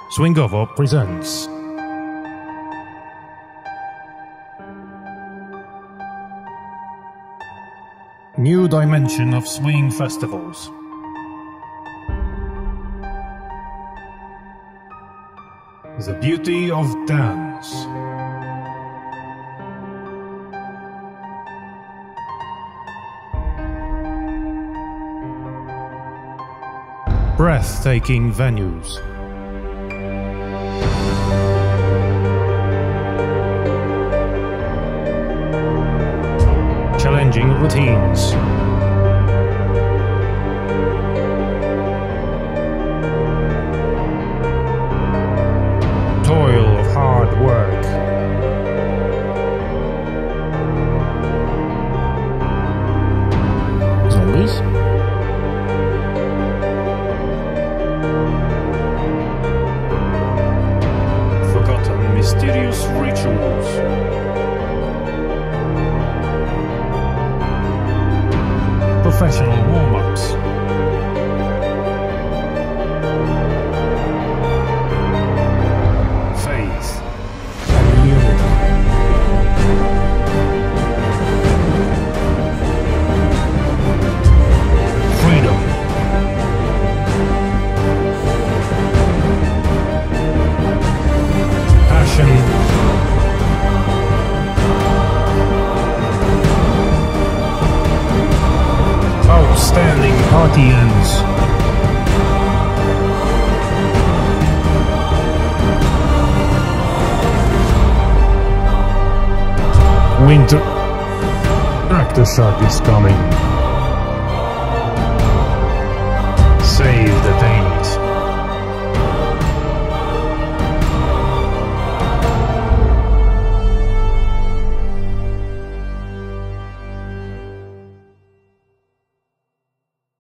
Swingowo presents New Dimension of Swing Festivals. The Beauty of Dance. Breathtaking venues. Challenging routines. Toil of hard work. Zombies? Forgotten mysterious rituals. Professional warm-ups. Faith and unity. Freedom. Passion. Outstanding party ends. Winter. KRAK the SHAG is coming.